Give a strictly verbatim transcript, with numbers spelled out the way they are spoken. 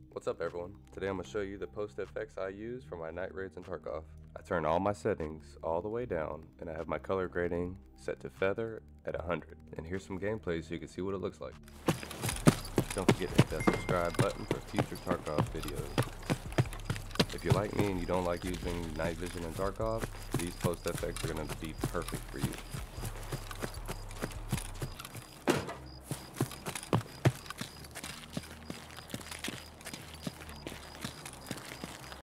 What's up everyone? Today I'm going to show you the post effects I use for my night raids in Tarkov. I turn all my settings all the way down and I have my color grading set to feather at one hundred. And here's some gameplay so you can see what it looks like. Don't forget to hit that subscribe button for future Tarkov videos. If you're like me and you don't like using night vision in Tarkov, these post effects are going to be perfect for you.